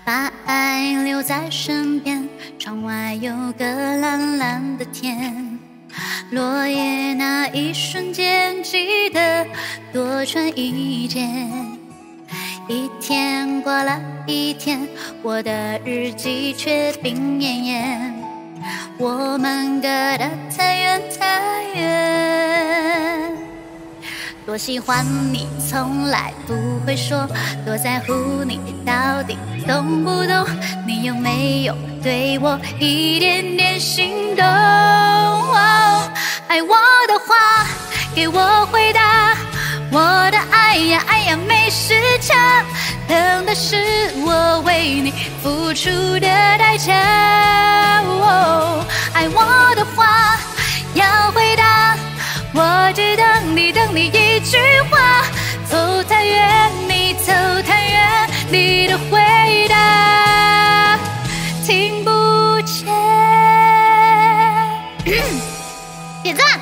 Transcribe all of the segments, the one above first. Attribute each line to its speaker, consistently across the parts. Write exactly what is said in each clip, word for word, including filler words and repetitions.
Speaker 1: 把爱留在身边，窗外有个蓝蓝的天，落叶那一瞬间记得多穿一件。一天过了一天，我的日记却病恹恹，我们隔得太远太远。多喜欢你，从来不会说，多在乎你，到底懂不懂？你有没有对我一点点心动？哦，爱我的话，给我回答。我的爱呀爱呀没时差，等的是我为你付出的代价。哦，爱我的话要回答，我只等你等你一句话，走太远你走太远，你的回答听不见。点赞。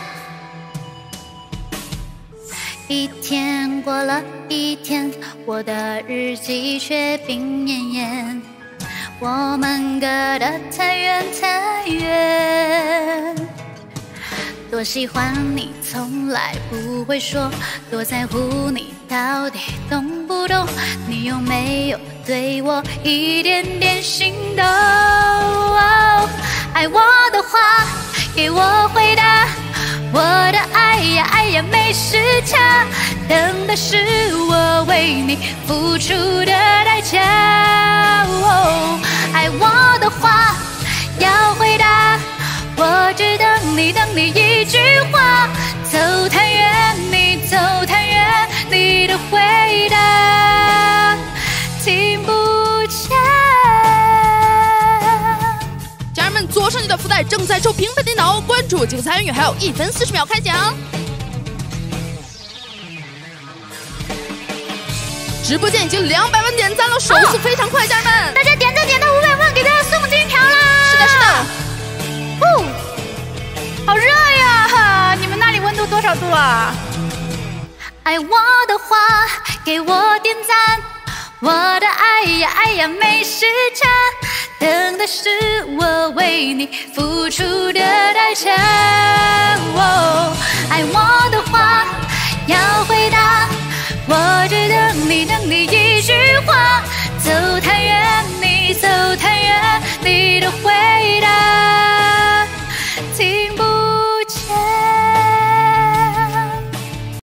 Speaker 1: 一天过了一天，我的日记却病恹恹，我们隔得太远太远。多喜欢你，从来不会说，多在乎你，到底懂不懂？你有没有对我一点点心动？哦，爱我的话，给我回答。我的爱呀爱呀没时差，等的是我为你付出的代价。哦，爱我的话要回答，我只等你等你一句话，走太远你走太远，你的回答听不见。
Speaker 2: 家人们，左上角的福袋正在抽平板电脑，关注就参与，还有一分四十秒开奖。直播间已经两百万点赞了，手速非常快，家人们，
Speaker 1: 大家点赞点到五百万，给大家送金条啦！
Speaker 2: 是的，是的。
Speaker 1: 哦，好热呀！你们那里温度多少度啊？爱我的话，给我点赞。我的爱呀爱呀没时差，等的是我为你付出的代价。哦，爱我的话要回答，我只等你等你一句话，走太远你